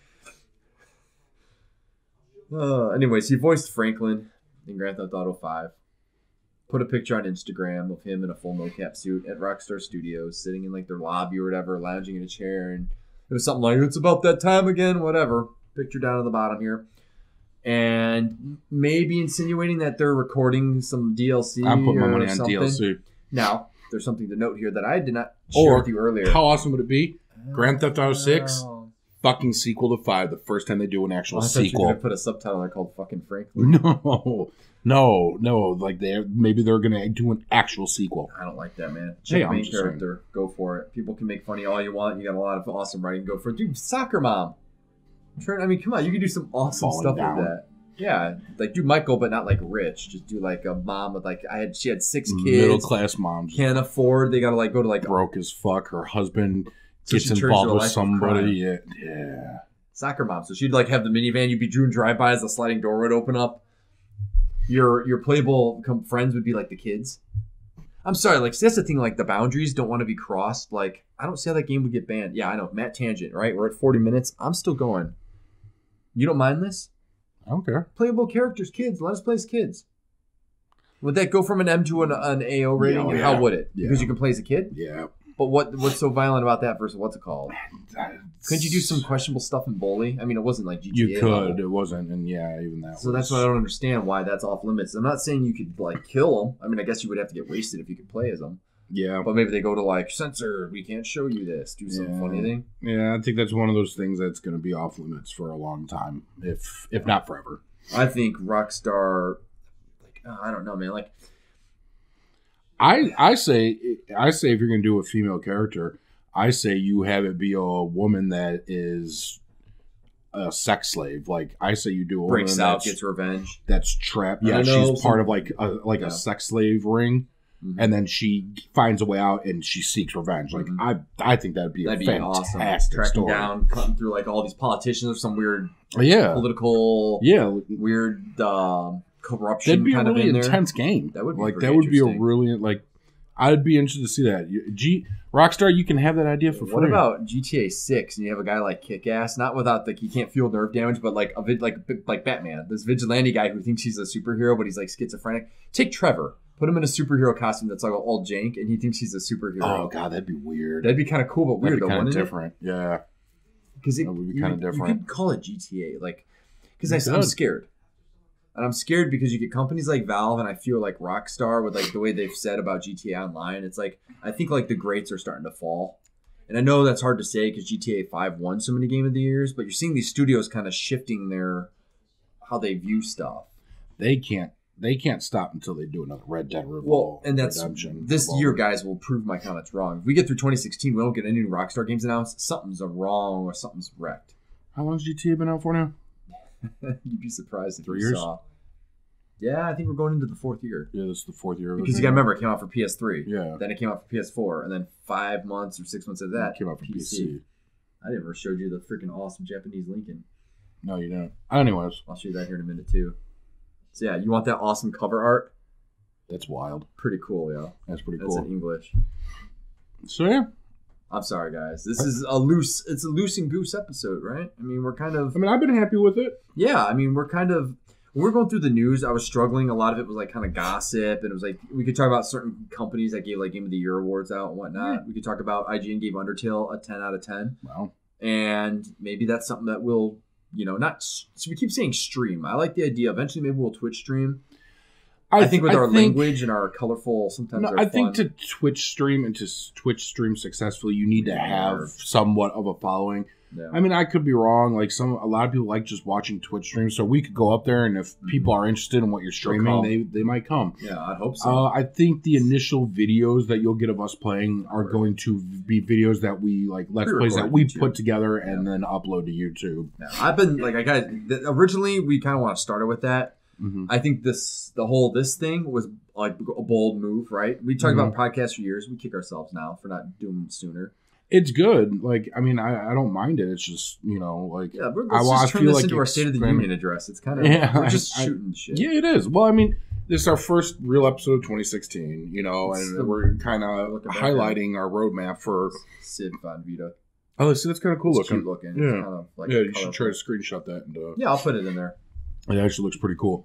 Anyways, he voiced Franklin in Grand Theft Auto 5. Put a picture on Instagram of him in a full mocap suit at Rockstar Studios, sitting in like their lobby or whatever, lounging in a chair, and it was something like, "It's about that time again," whatever. Picture down at the bottom here, and maybe insinuating that they're recording some DLC.
I'm putting my money on
something.
DLC.
Now, there's something to note here that I did not share with you earlier.
How awesome would it be? Grand Theft Auto 6. Fucking sequel to 5, the first time they do an actual sequel.
You were gonna put a subtitle there called fucking Franklin.
No. Like maybe they're gonna do an actual sequel.
I don't like that, man. Main character, go for it. People can make funny all you want. You got a lot of awesome writing. Go for it, dude. Soccer mom. I mean, come on, you can do some awesome stuff with that. Yeah, like do Michael, but not like rich. Just do like a mom with like she had 6 kids.
Middle class moms
can't afford. They gotta like go to like
broke as fuck. Her husband gets involved with somebody. Yeah.
Soccer mom. So she'd like have the minivan. You'd be doing drive-bys. The sliding door would open up. Your playable friends would be like the kids. I'm sorry. Like that's the thing. Like the boundaries don't want to be crossed. Like I don't see how that game would get banned. Yeah, I know. Matt Tangent. Right. We're at 40 minutes. I'm still going. You don't mind this?
I don't care.
Playable characters, kids. Let us play as kids. Would that go from an M to an AO rating? Yeah, and how would it? Yeah. Because you can play as a kid?
Yeah.
But what's so violent about that versus what's it called? Couldn't you do some questionable stuff in Bully? I mean, it wasn't like GTA.
You could. Level. It wasn't. And yeah, even that.
So that's why I don't understand why that's off limits. I'm not saying you could like kill them. I mean, I guess you would have to get wasted if you could play as them.
Yeah.
But maybe they go to like, censored. We can't show you this. Do some funny thing.
Yeah, I think that's one of those things that's going to be off limits for a long time, if not forever.
I think Rockstar, like, I don't know, man. Like,
I say if you're going to do a female character, I say you have it be a woman that is a sex slave. Like I say you do a
breaks woman out, gets revenge.
That's trapped. Yeah, she's part of like a sex slave ring. Mm-hmm. And then she finds a way out and she seeks revenge. Like I think that'd be a fantastic
awesome. Tracking
story.
Down, cutting through like all these politicians or some weird political weird corruption.
That'd be
kind
a really
of in
intense
there.
game.
That would be
like
pretty
that would be a
interesting.
really like. I'd be interested to see that. Rockstar, you can have that idea for free.
What about GTA 6 and you have a guy like Kick-Ass, not without like he can't feel nerve damage, but like like Batman, this vigilante guy who thinks he's a superhero but he's like schizophrenic. Take Trevor, put him in a superhero costume that's like all jank, and he thinks he's a superhero.
Oh god, that'd be weird.
That'd be kind of cool, but weird though,
kind
wouldn't
of
it?
different. Yeah,
Because it
that would be kind of different.
You could call it GTA, like because I'm scared. And I'm scared because you get companies like Valve, and I feel like Rockstar with like the way they've said about GTA Online. It's like I think like the greats are starting to fall, and I know that's hard to say because GTA 5 won so many Game of the Years. But you're seeing these studios kind of shifting how they view stuff.
They can't stop until they do another Red Dead Redemption.
Well, and that's this year, guys, will prove my comments wrong. If we get through 2016, we don't get any new Rockstar games announced. Something's wrong or something's wrecked.
How long's GTA been out for now?
You'd be surprised if
3
you
years.
saw. Yeah, I think we're going into the 4th year.
Yeah, this is the 4th year.
Because you got to remember, it came out for PS3.
Yeah.
Then it came out for PS4, and then 5 months or 6 months of that
It came out for PC.
I never showed you the freaking awesome Japanese Lincoln.
No, you don't. Anyways,
I'll show you that here in a minute too. So yeah, you want that awesome cover art?
that's wild.
Pretty cool, yeah.
That's pretty
That's
cool.
in English.
So yeah,
I'm sorry, guys. This is a loose and goose episode, right? I mean, we're kind of.
I mean, I've been happy with it.
Yeah, I mean, we're kind of. When we're going through the news, I was struggling. A lot of it was like kind of gossip, and it was like we could talk about certain companies that gave like Game of the Year awards out and whatnot.
Yeah.
We could talk about IGN gave Undertale a 10 out of 10,
Wow.
and maybe that's something that we'll, not. So we keep saying stream. I like the idea. Eventually, maybe we'll Twitch stream. I think with our language and our colorful, sometimes.
No, I think to Twitch stream successfully, you need to have somewhat of a following.
Yeah.
I mean, I could be wrong. Like a lot of people like just watching Twitch streams, so we could go up there, and if people are interested in what you're streaming, they might come.
Yeah, I'd hope so.
I think the initial videos that you'll get of us playing are going to be videos that we like let's plays that we put together and then upload to YouTube.
Yeah. I've been like originally we kind of want to start it with that.
Mm-hmm.
I think this thing was like a bold move, right? We talked about podcasts for years. We kick ourselves now for not doing it sooner.
It's good. Like, I mean, I don't mind it. It's just, like...
Yeah, let's just turn this into our State of the Union address. It's kind of... Yeah, we're just shooting shit.
Yeah, it is. Well, I mean, this is our first real episode of 2016, and we're kind of highlighting our roadmap for...
Sid Von Vita.
Oh, see, that's kind of cool looking.
Cute looking.
Yeah,
kind of like
you should try to screenshot that. And,
yeah, I'll put it in there.
It actually looks pretty cool.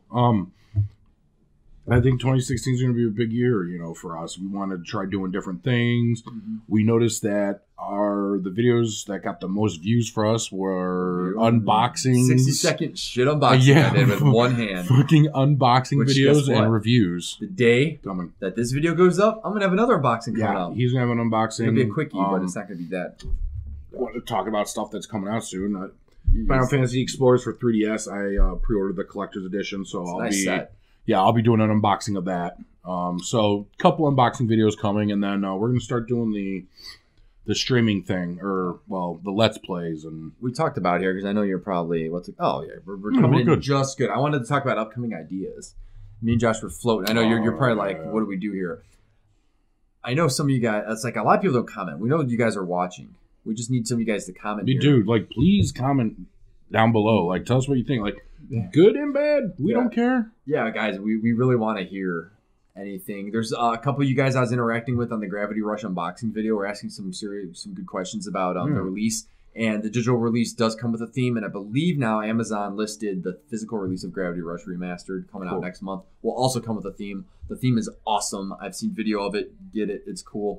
I think 2016 is going to be a big year, for us. We wanted to try doing different things. Mm-hmm. We noticed that the videos that got the most views for us were unboxings.
60-second shit unboxing I did with one hand.
Fucking unboxing videos and reviews.
The day that this video goes up, I'm going to have another unboxing coming up.
He's going to have an unboxing.
It'll be a quickie, but it's not going to be that.
I want to talk about stuff that's coming out soon. Final Fantasy Explorers for 3DS. I pre-ordered the collector's edition, so I'll be doing an unboxing of that. So a couple unboxing videos coming, and then we're gonna start doing the streaming thing, or the Let's Plays. And
we talked about here because I know you're probably we're coming in just good. I wanted to talk about upcoming ideas. Me and Josh were floating. I know you're probably like, what do we do here? I know some of you guys. It's like a lot of people don't comment. We know you guys are watching. We just need some of you guys to comment.
Dude, please comment down below. Tell us what you think. Good and bad. We don't care.
Yeah, guys, we really want to hear anything. There's a couple of you guys I was interacting with on the Gravity Rush unboxing video. We're asking some good questions about the release. And the digital release does come with a theme. And I believe now Amazon listed the physical release of Gravity Rush Remastered coming out next month. Will also come with a theme. The theme is awesome. I've seen video of it. Get it. It's cool.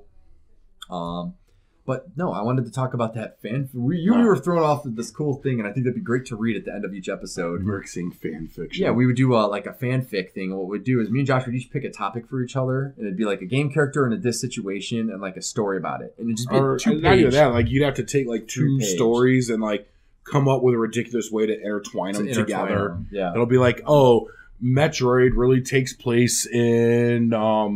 But no, I wanted to talk about that fan. We were thrown off with this cool thing, and I think that'd be great to read at the end of each episode.
Mixing fan fiction.
Yeah, we would do a fanfic thing. And what we'd do is me and Josh would each pick a topic for each other, and it'd be like a game character in this situation and like a story about it, and it'd just be two-page.
That you'd have to take two stories and come up with a ridiculous way to intertwine them together.
Yeah,
it'll be like, Metroid really takes place in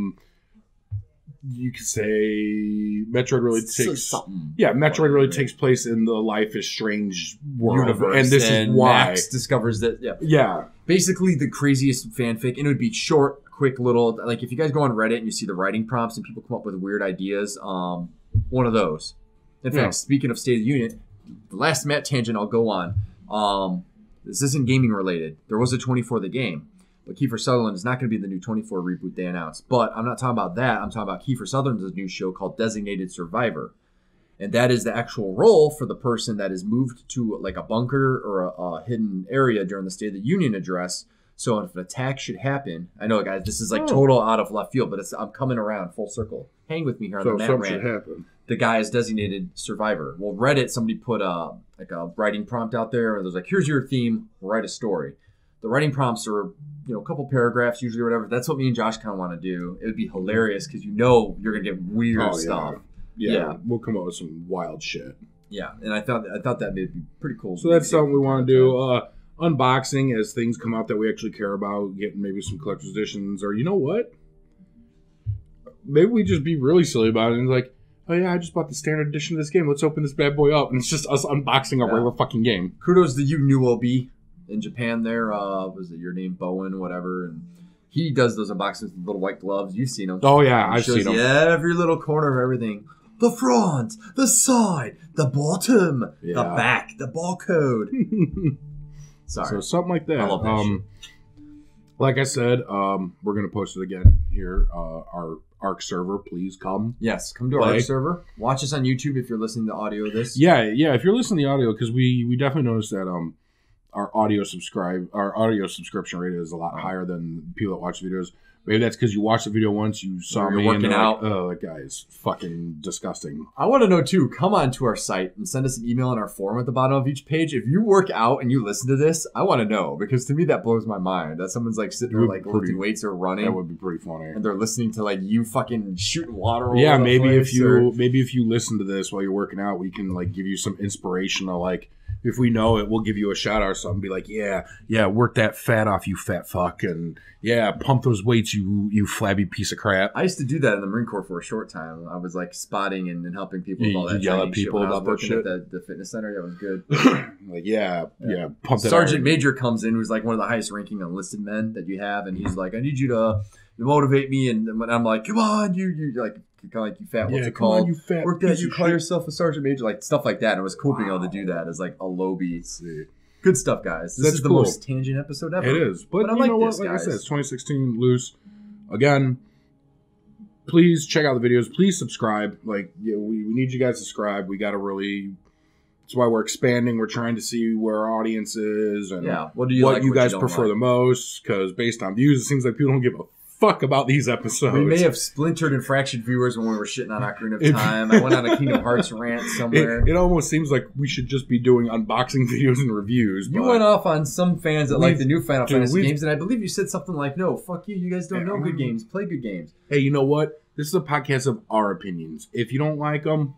you could say Metroid really takes place in the Life is Strange world,
universe,
and this is why
Max discovers that. Yeah, basically the craziest fanfic, and it would be short, quick, little. Like if you guys go on Reddit and you see the writing prompts and people come up with weird ideas, one of those. In fact, speaking of State of the Union, the last Matt tangent I'll go on. This isn't gaming related. There was a 24 the game. But Kiefer Sutherland is not going to be the new 24 reboot they announced. But I'm not talking about that. I'm talking about Kiefer Sutherland's new show called Designated Survivor. And that is the actual role for the person that is moved to like a bunker or a hidden area during the State of the Union address. So if an attack should happen, I know, guys, this is like total out of left field, but I'm coming around full circle. Hang with me here on the Matt Rant. Happen. The guy is designated survivor. Well, Reddit, somebody put a writing prompt out there, and there's like, here's your theme, write a story. The writing prompts are, a couple paragraphs usually or whatever. That's what me and Josh kind of want to do. It would be hilarious because you're gonna get weird stuff.
Yeah, we'll come up with some wild shit.
Yeah, and I thought that may be pretty cool.
So that's something we want to do. Unboxing as things come out that we actually care about, getting maybe some collector's editions, or you know what? Maybe we just be really silly about it and like, oh yeah, I just bought the standard edition of this game. Let's open this bad boy up, and it's just us unboxing a regular fucking game.
Kudos to you, New OB in Japan. There was it your name, Bowen, whatever, and he does those unboxings with little white gloves. You've seen them.
Oh yeah, I've seen them.
Every little corner of everything. The front, the side, the bottom, the back, the barcode. Sorry.
So something like that.
I love that shit.
Like I said, we're going to post it again here. Our ARC server, please come.
Yes, come to our ARC server. Watch us on YouTube if you're listening to audio of this.
Yeah. If you're listening to the audio, because we definitely noticed that our audio subscription rate is a lot higher than people that watch videos. Maybe that's because you watched the video once, you saw me
working out.
Like, oh, that guy is fucking disgusting.
I want to know, too, come on to our site and send us an email on our forum at the bottom of each page. If you work out and you listen to this, I want to know, because to me that blows my mind that someone's like sitting there like lifting weights or running.
That would be pretty funny.
And they're listening to like you fucking shooting water over
maybe if you listen to this while you're working out, we can like give you some inspirational like. If we know it, we'll give you a shout out or something. Be like, yeah, work that fat off, you fat fuck. And yeah, pump those weights, you flabby piece of crap.
I used to do that in the Marine Corps for a short time. I was like spotting and helping people with all that.
Yell at people about that shit.
At the fitness center. That was good.
like, pump that
Sergeant Major comes in, who's like one of the highest ranking enlisted men that you have. And he's like, I need you to motivate me. And I'm like, come on, you like. Kind of like you fat, what's it called?
You fat
work that, you call yourself a sergeant major, like stuff like that. And it was cool being able to do that as like a lowbie. Good stuff, guys. This is the most tangent episode ever.
It is, but I like this, like guys. I said, it's 2016 loose. Again, please check out the videos. Please subscribe. Like, we need you guys to subscribe. We got to really. That's why we're expanding. We're trying to see where our audience is and what you guys prefer the most. Because based on views, it seems like people don't give a fuck about these episodes. We
may have splintered and fractured viewers when we were shitting on Ocarina of Time. I went on a Kingdom Hearts rant somewhere.
It almost seems like we should just be doing unboxing videos and reviews.
You went off on some fans that like the new Final Fantasy games, and I believe you said something like, no, fuck you. You guys don't know good games. Play good games.
Hey, you know what? This is a podcast of our opinions. If you don't like them,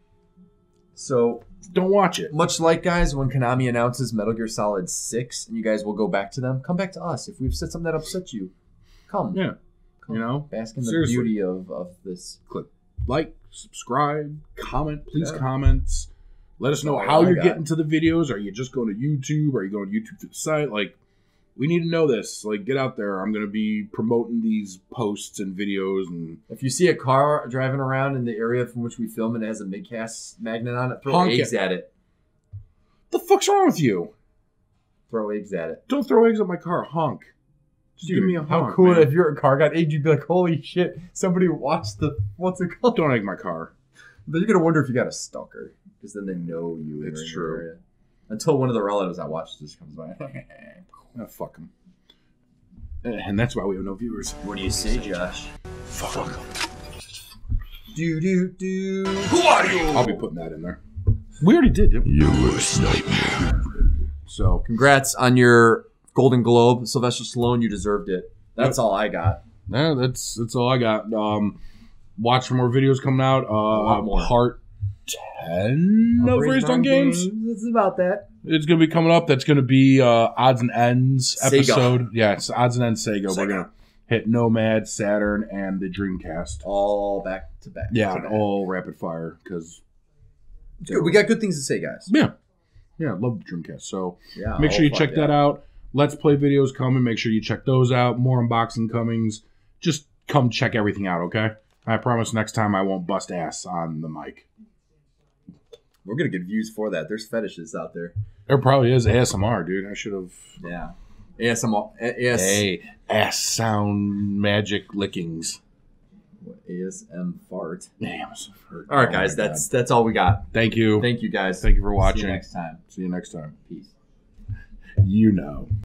so
don't watch it.
Much like, guys, when Konami announces Metal Gear Solid 6 and you guys will go back to them, come back to us. If we've said something that upsets you, come.
Yeah. Come,
bask in the beauty of this.
Click like, subscribe, comment. Please comment. Let us know how you're getting to the videos. Are you just going to YouTube? Are you going to YouTube to the site? Like, we need to know this. Like, get out there. I'm going to be promoting these posts and videos. And
if you see a car driving around in the area from which we film and it has a MIGCAST magnet on it, throw eggs at it.
The fuck's wrong with you?
Throw eggs at it.
Don't throw eggs at my car. Honk. Just give me a honk.
How cool if your car got egged, you'd be like, holy shit, somebody watched what's it called?
Don't egg my car.
Then you're going to wonder if you got a stalker. Because then they know you.
It's true.
Area. Until one of the relatives I watched just comes by.
Fuck them. And that's why we have no viewers.
What do you say, Josh?
Fuck them.
Do.
Who are you? I'll be putting that in there. We already did, didn't we?
You were a sniper.
So, congrats on your Golden Globe. Sylvester Stallone, you deserved it. That's all I got.
Yeah, that's all I got. Watch for more videos coming out.
A lot more.
Part 10 of Raised on Games.
It's about that.
It's going to be coming up. That's going to be Odds and Ends episode. Sega. Yeah, it's Odds and Ends Sega. We're going to hit Nomad, Saturn, and the Dreamcast.
All back to back.
Yeah, all rapid fire. Because
we got good things to say, guys.
Yeah. Yeah, I love the Dreamcast. So make sure you check that out. Let's Play videos coming. Make sure you check those out. More unboxing comings. Just come check everything out, okay? I promise next time I won't bust ass on the mic.
We're going to get views for that. There's fetishes out there.
There probably is ASMR, dude. I should have...
Yeah. ASMR.
Hey, ass sound magic lickings.
ASM fart.
ASM fart.
All right, guys. That's all we got.
Thank you.
Thank you, guys.
Thank you for watching.
See you next time.
See you next time.
Peace.
You know.